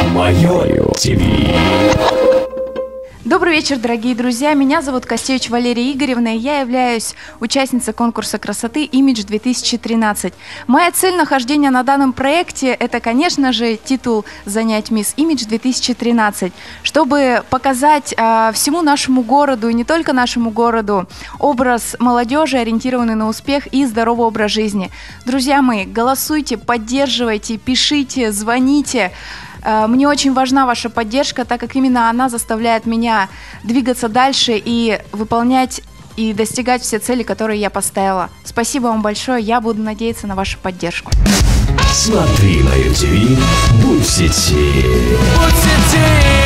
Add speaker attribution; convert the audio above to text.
Speaker 1: Мое ТВ.
Speaker 2: Добрый вечер, дорогие друзья. Меня зовут Костевич Валерия Игоревна, и я являюсь участницей конкурса красоты «Имидж-2013». Моя цель нахождения на данном проекте – это, конечно же, титул занять «Мисс Имидж-2013», чтобы показать всему нашему городу, и не только нашему городу, образ молодежи, ориентированный на успех и здоровый образ жизни. Друзья мои, голосуйте, поддерживайте, пишите, звоните. Мне очень важна ваша поддержка, так как именно она заставляет меня двигаться дальше и выполнять и достигать все цели, которые я поставила. Спасибо вам большое, я буду надеяться на вашу поддержку.
Speaker 1: Смотри Мое ТВ, будь в сети.
Speaker 3: Будь в сети.